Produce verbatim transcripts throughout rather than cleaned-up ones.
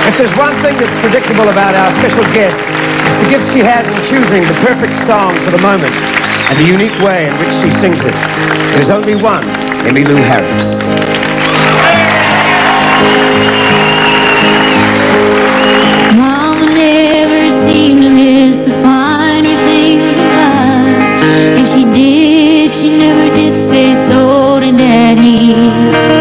If there's one thing that's predictable about our special guest, it's the gift she has in choosing the perfect song for the moment and the unique way in which she sings it. There's only one Emmylou Harris. Mama never seemed to miss the finer things in life. If she did, she never did say so to Daddy.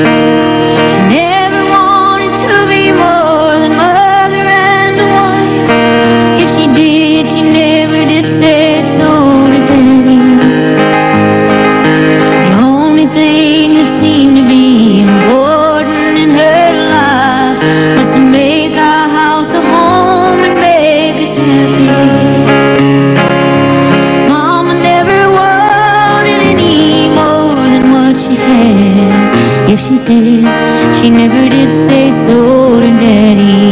If she did, she never did say so to Daddy.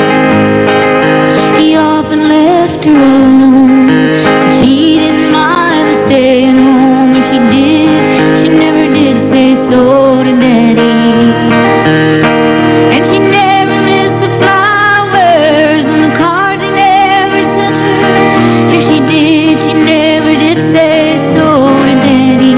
He often left her alone. She didn't mind staying home. If she did, she never did say so to Daddy. And she never missed the flowers and the cards he never sent her. If she did, she never did say so to Daddy.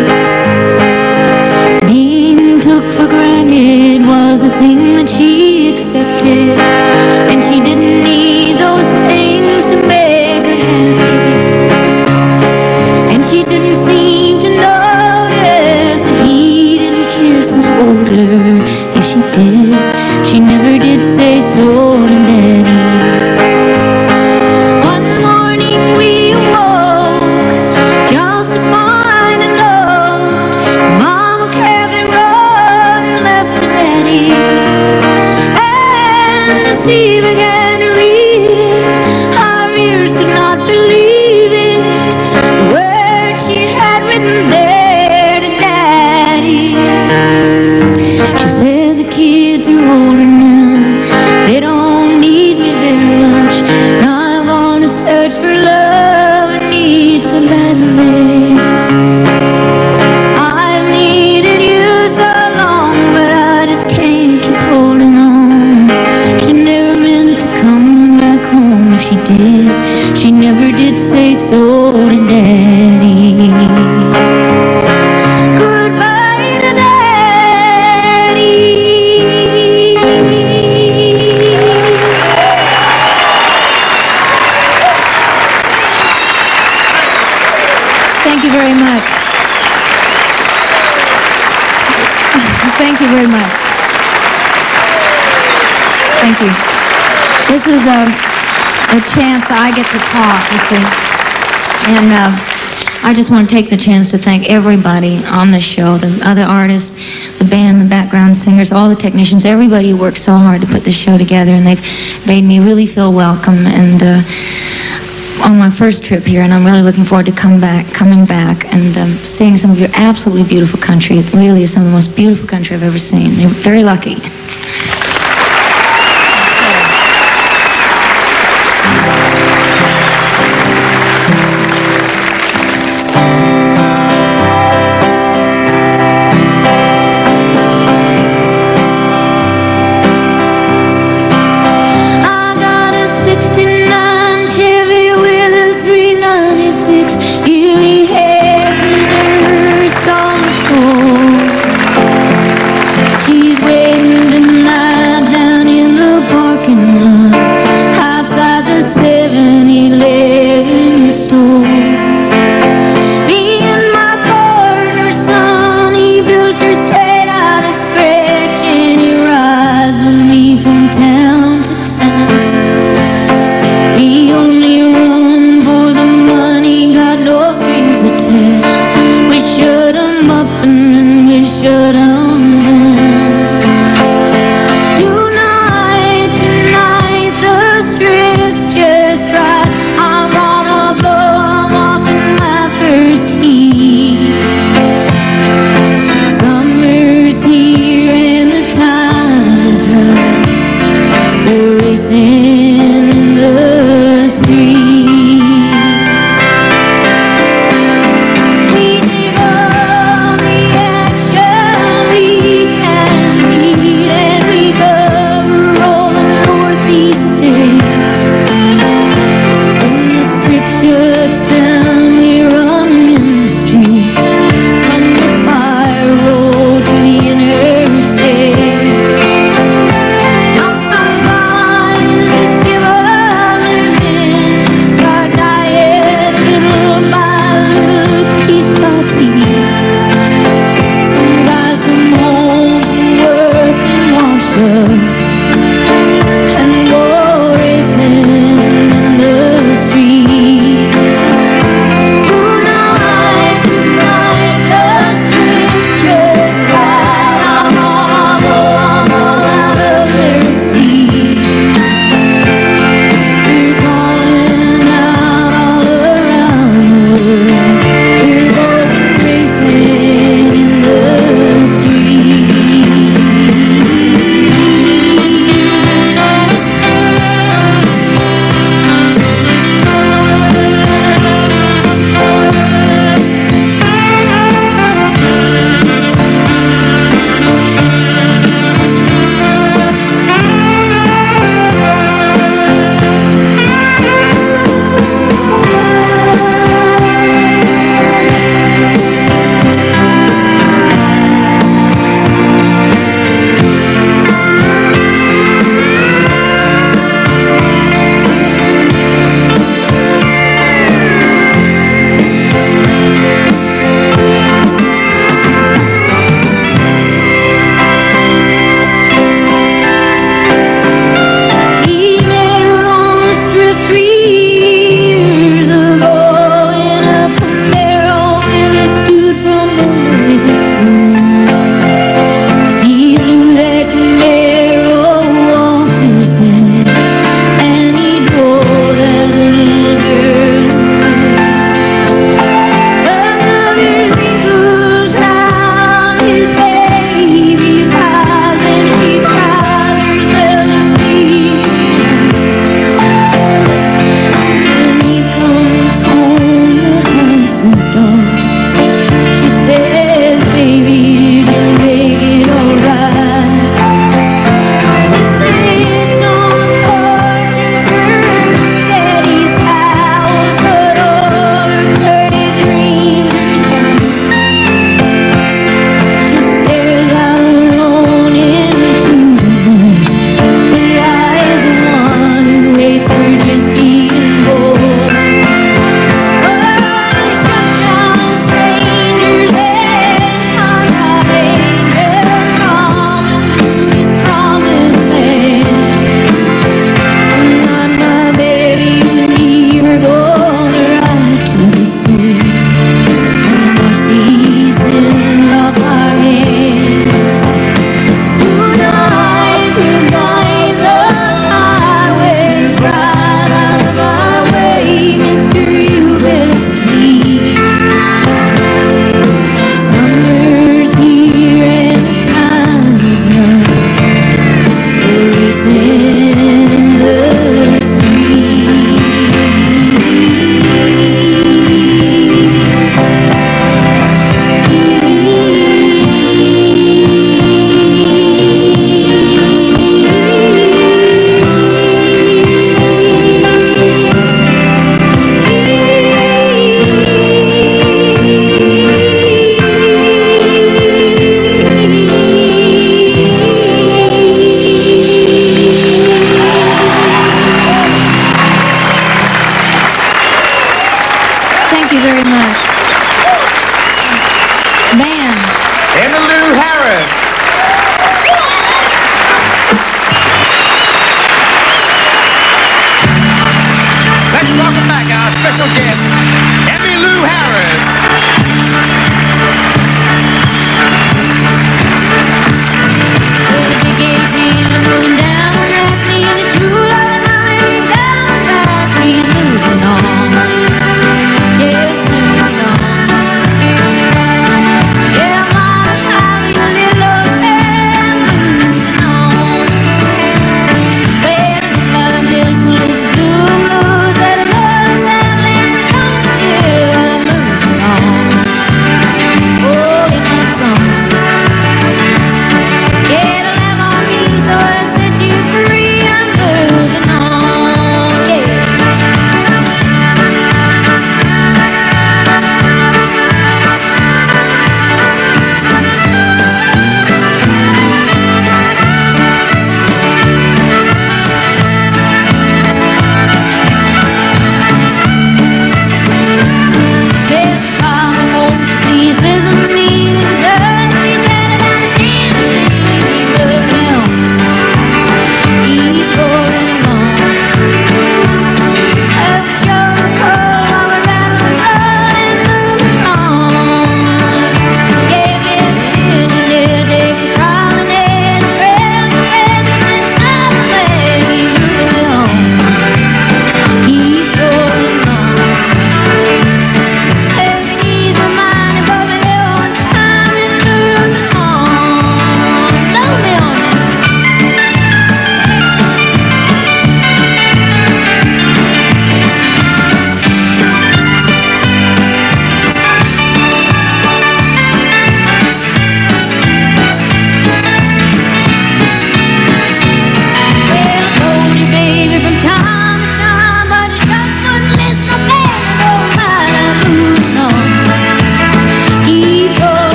For granted was a thing that she accepted, and she didn't need those things to make her happy. And she didn't seem to notice that he didn't kiss and hold her. If she did, she never did say so to Daddy. One morning we awoke just to find a note. Mama carried and as he began to read it, our ears could not believe it. The words she had written there to Daddy. She said the kids are older now, they don't need me very much. Now I'm on a search for love and need so badly. I've needed you so long, but I just can't keep holding on. She never meant to come back home. If she did, she never did say so to Daddy. Goodbye to Daddy. Thank you very much. Thank you very much. Thank you. This is a, a chance I get to talk, you see. And uh, I just want to take the chance to thank everybody on the show, the other artists, the band, the background singers, all the technicians, everybody who worked so hard to put this show together, and they've made me really feel welcome and uh, on my first trip here, and I'm really looking forward to come back, coming back and um, seeing some of your absolutely beautiful country. It really is some of the most beautiful country I've ever seen. You're very lucky. She's waiting to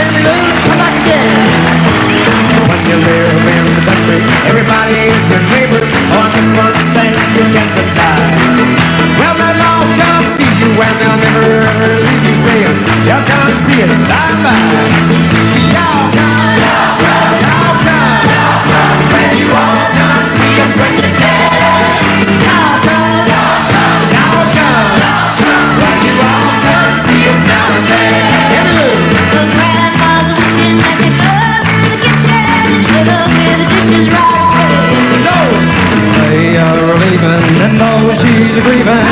Emmylou, come back again. When you live in the country, everybody is your neighbor. On this one thing you can't deny. Well, they'll all come see you and they'll never ever leave you saying, y'all come see us, bye-bye. Y'all come, y'all come, y'all come, y'all come. When you all come see us when you can. Y'all come, y'all come, y'all come, y'all come. When you all come see us now and then. Emmylou. The grandma's wishing that they could in the kitchen and hit up with the dishes right away. No. They are leaving and though she's grieving,